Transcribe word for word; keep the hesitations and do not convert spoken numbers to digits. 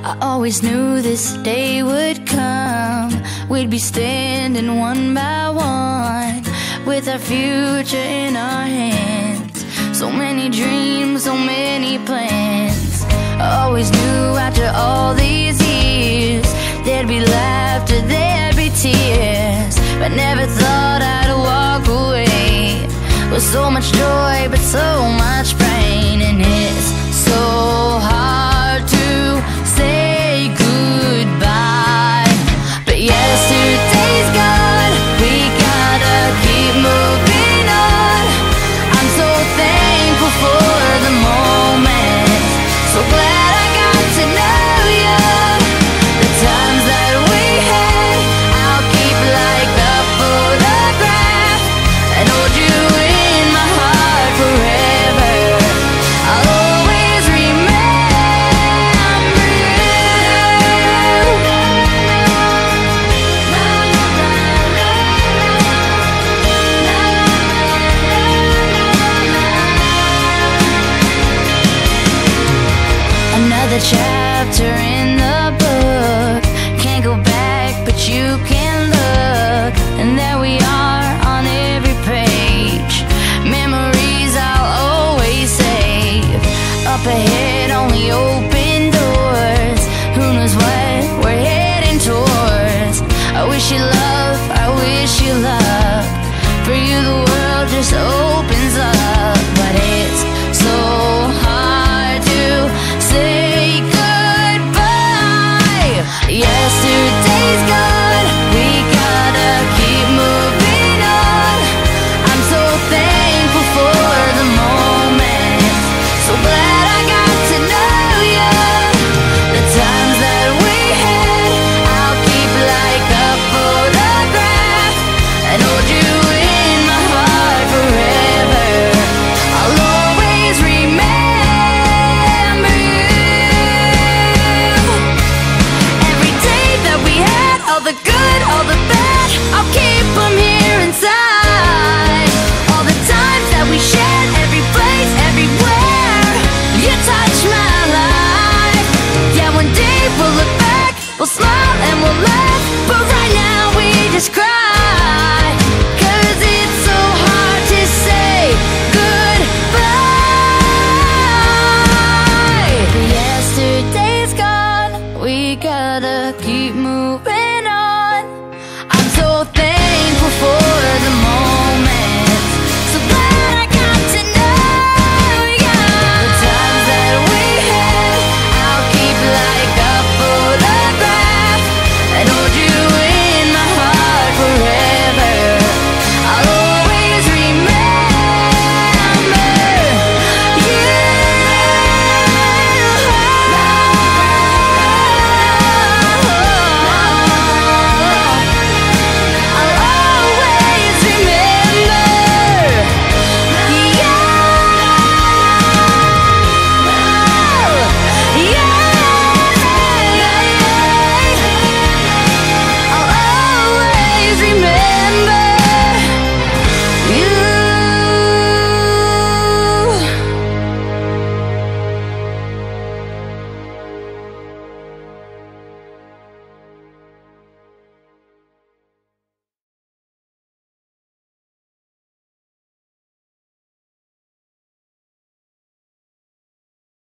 I always knew this day would come. We'd be standing one by one, with our future in our hands. So many dreams, so many plans. I always knew after all these years there'd be laughter, there'd be tears, but never thought I'd walk away with so much joy but so much pain. And it's so hard to say goodbye, but yesterday's gone, we gotta keep moving on. I'm so thankful for the moment, so glad I got to know you. The times that we had, I'll keep like a photograph and hold you in my heart forever. I'll always remember you. Another chapter in the book, can't go back but you can look, and there we are on every page. Memories I'll always save. Up ahead only open doors, who knows what we're heading towards. I wish you love, I wish you luck. For you the world just opens up, but it's so hard to say goodbye. Yesterday's gone, we gotta keep moving on. I'm so thankful for the moment, so glad I got to know you. The times that we had, I'll keep like a photograph and hold you in my heart forever. I'll always remember you. Every day that we had, all the good, all the bad, I'll keep them here inside. All the times that we shared, every place, everywhere, you touched my life. Yeah, one day we'll look back, we'll smile and we'll laugh, but right now we just cry.